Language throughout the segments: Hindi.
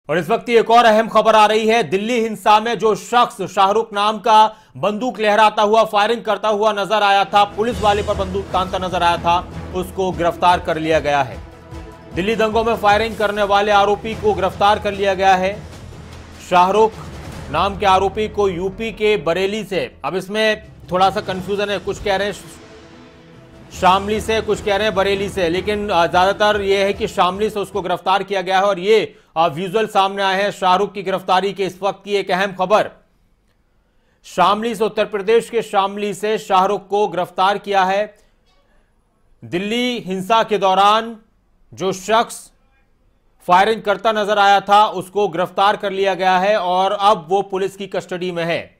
और इस वक्त एक और अहम खबर आ रही है। दिल्ली हिंसा में जो शख्स शाहरुख नाम का बंदूक लहराता हुआ फायरिंग करता हुआ नजर आया था, पुलिस वाले पर बंदूक तानता नजर आया था, उसको गिरफ्तार कर लिया गया है। दिल्ली दंगों में फायरिंग करने वाले आरोपी को गिरफ्तार कर लिया गया है। शाहरुख नाम के आरोपी को यूपी के बरेली से, अब इसमें थोड़ा सा कंफ्यूजन है, कुछ कह रहे हैं शामली से, कुछ कह रहे हैं बरेली से, लेकिन ज्यादातर यह है कि शामली से उसको गिरफ्तार किया गया है। और ये विजुअल सामने आए हैं शाहरुख की गिरफ्तारी के। इस वक्त की एक अहम खबर, शामली से, उत्तर प्रदेश के शामली से शाहरुख को गिरफ्तार किया है। दिल्ली हिंसा के दौरान जो शख्स फायरिंग करता नजर आया था उसको गिरफ्तार कर लिया गया है और अब वो पुलिस की कस्टडी में है।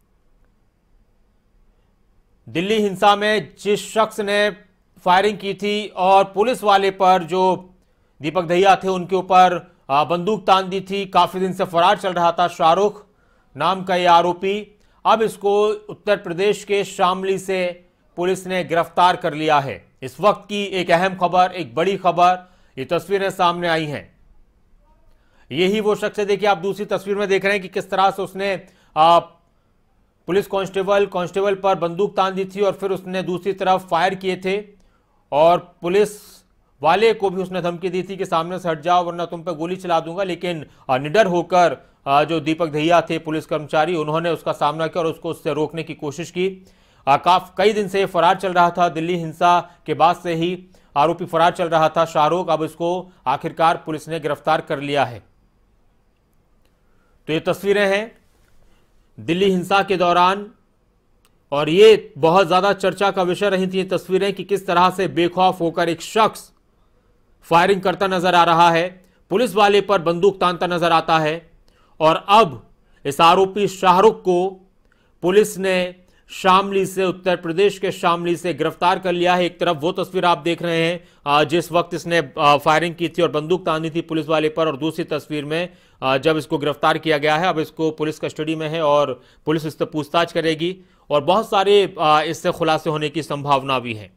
दिल्ली हिंसा में जिस शख्स ने फायरिंग की थी और पुलिस वाले पर, जो दीपक दहिया थे, उनके ऊपर बंदूक तान दी थी, काफी दिन से फरार चल रहा था शाहरुख नाम का यह आरोपी, अब इसको उत्तर प्रदेश के शामली से पुलिस ने गिरफ्तार कर लिया है। इस वक्त की एक अहम खबर, एक बड़ी खबर, ये तस्वीरें सामने आई हैं। यही वो शख्स है, देखिए आप दूसरी तस्वीर में देख रहे हैं कि किस तरह से उसने पुलिस कांस्टेबल पर बंदूक तान दी थी और फिर उसने दूसरी तरफ फायर किए थे और पुलिस वाले को भी उसने धमकी दी थी कि सामने से हट जाओ वरना तुम पे गोली चला दूंगा। लेकिन निडर होकर जो दीपक दहिया थे पुलिस कर्मचारी, उन्होंने उसका सामना किया और उसको उससे रोकने की कोशिश की। कई दिन से फरार चल रहा था, दिल्ली हिंसा के बाद से ही आरोपी फरार चल रहा था शाहरुख, अब इसको आखिरकार पुलिस ने गिरफ्तार कर लिया है। तो ये तस्वीरें हैं दिल्ली हिंसा के दौरान और ये बहुत ज्यादा चर्चा का विषय रही थी ये तस्वीरें कि किस तरह से बेखौफ होकर एक शख्स फायरिंग करता नजर आ रहा है, पुलिस वाले पर बंदूक तानता नजर आता है और अब इस आरोपी शाहरुख को पुलिस ने शामली से, उत्तर प्रदेश के शामली से गिरफ्तार कर लिया है। एक तरफ वो तस्वीर आप देख रहे हैं जिस वक्त इसने फायरिंग की थी और बंदूक तानी थी पुलिस वाले पर, और दूसरी तस्वीर में जब इसको गिरफ्तार किया गया है। अब इसको पुलिस कस्टडी में है और पुलिस इससे पूछताछ करेगी और बहुत सारे इससे खुलासे होने की संभावना भी है।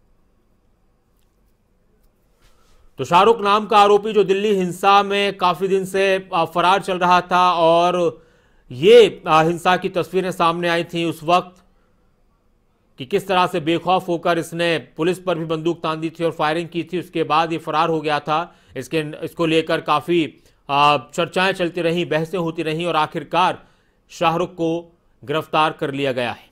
तो शाहरुख नाम का आरोपी जो दिल्ली हिंसा में काफी दिन से फरार चल रहा था और ये हिंसा की तस्वीरें सामने आई थी उस वक्त कि किस तरह से बेखौफ होकर इसने पुलिस पर भी बंदूक तान दी थी और फायरिंग की थी, उसके बाद ये फरार हो गया था। इसको लेकर काफी चर्चाएं चलती रहीं, बहसें होती रहीं और आखिरकार शाहरुख को गिरफ्तार कर लिया गया है।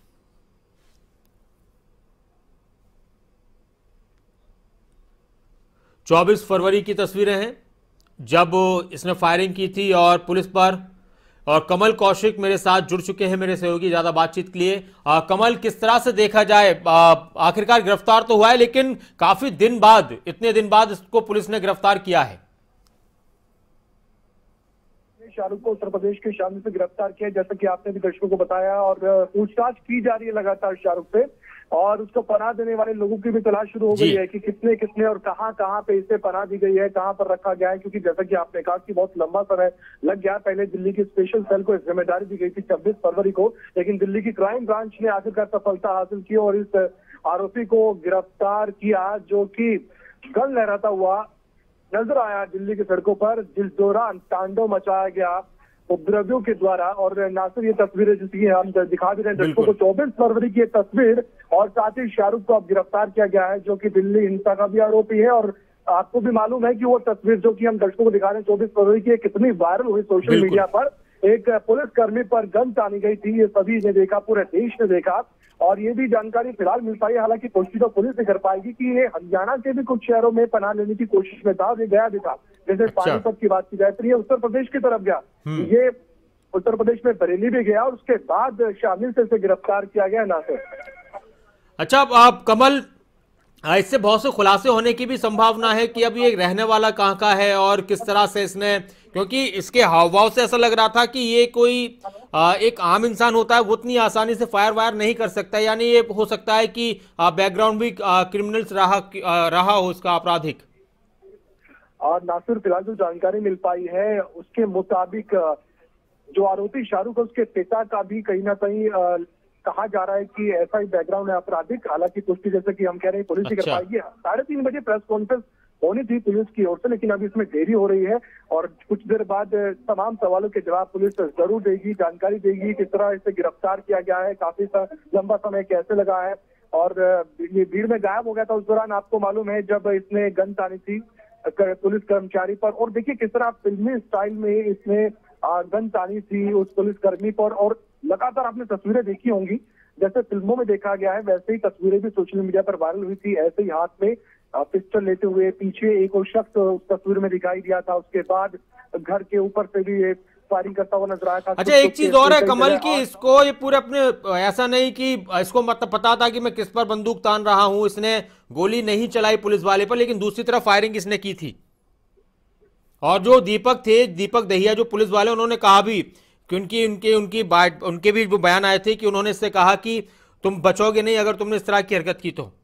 चौबीस फरवरी की तस्वीरें हैं जब इसने फायरिंग की थी और पुलिस पर, और कमल कौशिक मेरे साथ जुड़ चुके हैं मेरे सहयोगी ज्यादा बातचीत के लिए। कमल, किस तरह से देखा जाए, आखिरकार गिरफ्तार तो हुआ है लेकिन काफी दिन बाद, इतने दिन बाद इसको पुलिस ने गिरफ्तार किया है। शाहरुख को उत्तर प्रदेश के शामली से गिरफ्तार किया, जैसा कि आपने भी दर्शकों को बताया, और पूछताछ की जा रही है लगातार शाहरुख से और उसको पनाह देने वाले लोगों की भी तलाश शुरू हो गई है कि कितने कितने और कहां कहां पे इसे पनाह दी गई है, कहां पर रखा गया है। क्योंकि जैसा कि आपने कहा कि बहुत लंबा समय लग गया। पहले दिल्ली की स्पेशल सेल को जिम्मेदारी दी गई थी 26 फरवरी को, लेकिन दिल्ली की क्राइम ब्रांच ने आखिरकार सफलता हासिल की और इस आरोपी को गिरफ्तार किया, जो कि गन लहराता हुआ नजर आया दिल्ली की सड़कों पर, जिस दौरान तांडव मचाया गया उपद्रवियों के द्वारा। और नासिर, ये तस्वीरें जिसकी हम दिखा भी रहे हैं दर्शकों को, 24 फरवरी की तस्वीर, और साथ ही शाहरुख को अब गिरफ्तार किया गया है जो कि दिल्ली हिंसा का भी आरोपी है। और आपको भी मालूम है कि वो तस्वीर जो कि हम दर्शकों को दिखा रहे हैं 24 फरवरी की, कितनी वायरल हुई सोशल मीडिया पर। एक पुलिस कर्मी पर गन तानी गई थी, ये सभी ने देखा, पूरे देश ने देखा। और ये भी जानकारी फिलहाल मिल पाई है, हालांकि पुष्टि तो पुलिस नहीं कर पाएगी, कि ये हरियाणा के भी कुछ शहरों में पनाह लेने की कोशिश में था, ये गया भी था। जैसे पानीपत की बात की जाए तो ये उत्तर प्रदेश की तरफ गया, ये उत्तर प्रदेश में बरेली भी गया और उसके बाद शामिल से इसे गिरफ्तार किया गया। नासिर, अच्छा, आप कमल, इससे बहुत से खुलासे होने की भी संभावना है कि अब ये रहने वाला कहाँ का है और किस तरह से इसने, क्योंकि इसके हाव भाव से ऐसा लग रहा था कि ये कोई एक आम इंसान होता है वो उतनी आसानी से फायर वायर नहीं कर सकता, यानी ये हो सकता है कि बैकग्राउंड भी क्रिमिनल्स रहा हो इसका आपराधिक। और नासिर, फिलहाल जो जानकारी मिल पाई है उसके मुताबिक जो आरोपी शाहरुख है उसके पिता का भी कहीं ना कहीं कहा जा रहा है कि ऐसा ही बैकग्राउंड है आपराधिक। हालांकि पुष्टि जैसे कि हम कह रहे हैं पुलिस ही कर पाएगी। 3:30 बजे प्रेस कॉन्फ्रेंस होनी थी पुलिस की ओर से, लेकिन अभी इसमें देरी हो रही है और कुछ देर बाद तमाम सवालों के जवाब पुलिस जरूर देगी, जानकारी देगी किस तरह इसे गिरफ्तार किया गया है, काफी लंबा समय कैसे लगा है और ये भीड़ में गायब हो गया था उस दौरान, आपको मालूम है, जब इसने गन तानी थी पुलिस कर्मचारी पर। और देखिए किस तरह फिल्मी स्टाइल में इसने गन तानी थी उस पुलिस कर्मी पर, और लगातार आपने तस्वीरें देखी होंगी, जैसे फिल्मों में देखा गया है वैसे ही तस्वीरें भी सोशल मीडिया पर वायरल हुई थी। ऐसे ही हाथ में पिस्टल लेते हुए पीछे एक और शख्स उस तस्वीर में दिखाई दिया था। उसके बाद घर के ऊपर से भी फायरिंग करता हुआ नजर आया था। अच्छा, एक चीज और है कमल की, इसको ये पूरे अपने ऐसा नहीं कि इसको मतलब पता था कि मैं किस पर बंदूक तान रहा हूं, इसने गोली नहीं चलाई पुलिस वाले पर, लेकिन दूसरी तरफ फायरिंग इसने की थी। और जो दीपक थे, दीपक दहिया जो पुलिस वाले, उन्होंने कहा भी कि उनके भी बयान आए थे कि उन्होंने इससे कहा कि तुम बचोगे नहीं अगर तुमने इस तरह की हरकत की तो।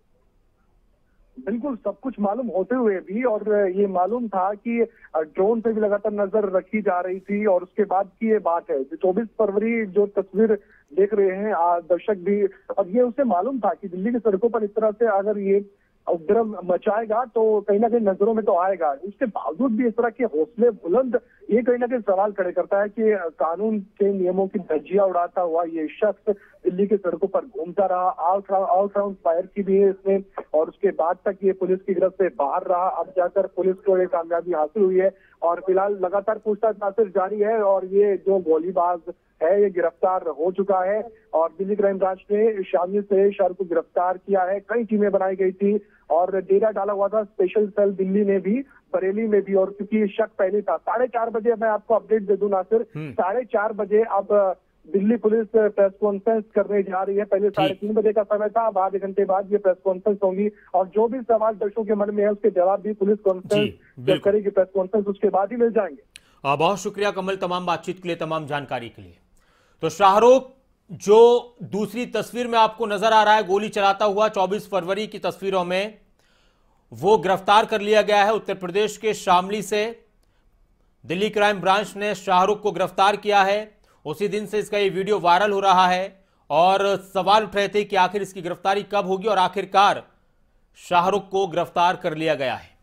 बिल्कुल, सब कुछ मालूम होते हुए भी, और ये मालूम था कि ड्रोन पे भी लगातार नजर रखी जा रही थी, और उसके बाद की ये बात है 24 फरवरी जो तस्वीर देख रहे हैं दर्शक भी, और ये उसे मालूम था कि दिल्ली की सड़कों पर इस तरह से अगर ये उपद्रव मचाएगा तो कहीं ना कहीं नजरों में तो आएगा। उसके बावजूद भी इस तरह के हौसले बुलंद, ये कहीं ना कहीं सवाल खड़े करता है कि कानून के नियमों की धज्जियां उड़ाता हुआ ये शख्स दिल्ली के सड़कों पर घूमता रहा, आउट राउंड फायर की भी है इसने, और उसके बाद तक ये पुलिस की गिरफ्त से बाहर रहा। अब जाकर पुलिस को ये कामयाबी हासिल हुई है और फिलहाल लगातार पूछताछ नासिर जारी है, और ये जो गोलीबाज है ये गिरफ्तार हो चुका है। और दिल्ली क्राइम ब्रांच ने शामी से शाहरुख को गिरफ्तार किया है। कई टीमें बनाई गई थी और डेरा डाला हुआ था स्पेशल सेल दिल्ली ने भी, बरेली में भी, और क्योंकि ये शक पहले था 4:30 बजे, मैं आपको अपडेट दे दूं नासिर, 4:30 बजे अब दिल्ली पुलिस प्रेस कॉन्फ्रेंस करने जा रही है। पहले 3:30 बजे का समय था, अब आधे घंटे बाद ये प्रेस कॉन्फ्रेंस होगी, और जो भी सवाल दर्शकों के मन में है उसके जवाब भी पुलिस कॉन्फ्रेंस करेगी, प्रेस कॉन्फ्रेंस उसके बाद ही मिल जाएंगे। बहुत शुक्रिया कमल, तमाम बातचीत के लिए, तमाम जानकारी के लिए। तो शाहरुख जो दूसरी तस्वीर में आपको नजर आ रहा है गोली चलाता हुआ 24 फरवरी की तस्वीरों में, वो गिरफ्तार कर लिया गया है उत्तर प्रदेश के शामली से। दिल्ली क्राइम ब्रांच ने शाहरुख को गिरफ्तार किया है। उसी दिन से इसका ये वीडियो वायरल हो रहा है और सवाल उठ रहे थे कि आखिर इसकी गिरफ्तारी कब होगी, और आखिरकार शाहरुख को गिरफ्तार कर लिया गया है।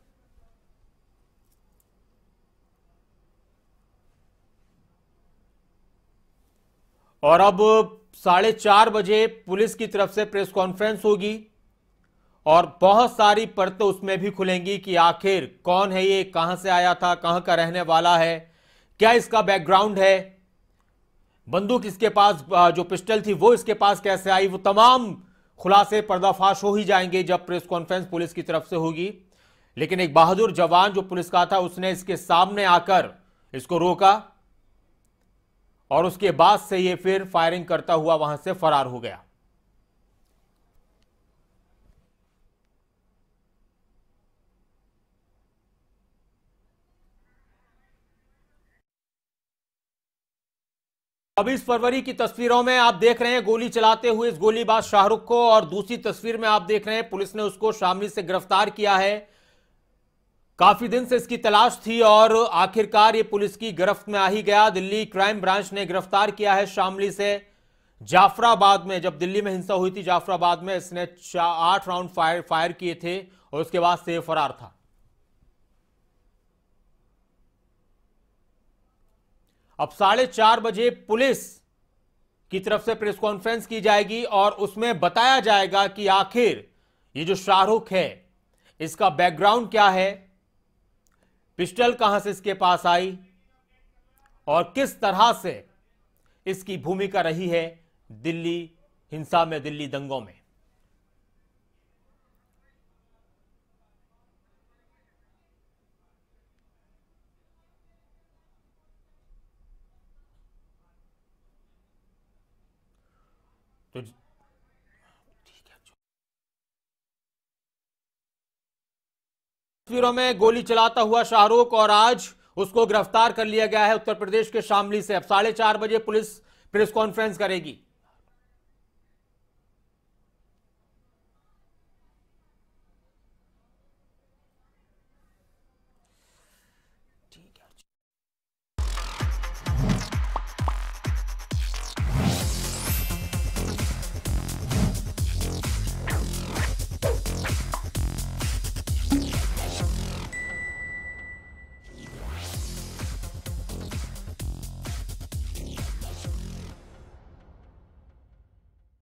और अब 4:30 बजे पुलिस की तरफ से प्रेस कॉन्फ्रेंस होगी और बहुत सारी परतें उसमें भी खुलेंगी कि आखिर कौन है ये, कहां से आया था, कहां का रहने वाला है, क्या इसका बैकग्राउंड है, बंदूक इसके पास, जो पिस्टल थी वो इसके पास कैसे आई, वो तमाम खुलासे पर्दाफाश हो ही जाएंगे जब प्रेस कॉन्फ्रेंस पुलिस की तरफ से होगी। लेकिन एक बहादुर जवान जो पुलिस का था उसने इसके सामने आकर इसको रोका और उसके बाद से ये फिर फायरिंग करता हुआ वहां से फरार हो गया। अब इस फरवरी की तस्वीरों में आप देख रहे हैं गोली चलाते हुए इस गोलीबाज शाहरुख को, और दूसरी तस्वीर में आप देख रहे हैं पुलिस ने उसको शामली से गिरफ्तार किया है। काफी दिन से इसकी तलाश थी और आखिरकार ये पुलिस की गिरफ्त में आ ही गया। दिल्ली क्राइम ब्रांच ने गिरफ्तार किया है शामली से। जाफराबाद में जब दिल्ली में हिंसा हुई थी, जाफराबाद में इसने 8 राउंड फायर किए थे और उसके बाद से फरार था। अब 4:30 बजे पुलिस की तरफ से प्रेस कॉन्फ्रेंस की जाएगी और उसमें बताया जाएगा कि आखिर ये जो शाहरुख है इसका बैकग्राउंड क्या है, पिस्टल कहां से इसके पास आई और किस तरह से इसकी भूमिका रही है दिल्ली हिंसा में, दिल्ली दंगों में। तो तस्वीरों में गोली चलाता हुआ शाहरुख, और आज उसको गिरफ्तार कर लिया गया है उत्तर प्रदेश के शामली से। अब 4:30 बजे पुलिस प्रेस कॉन्फ्रेंस करेगी।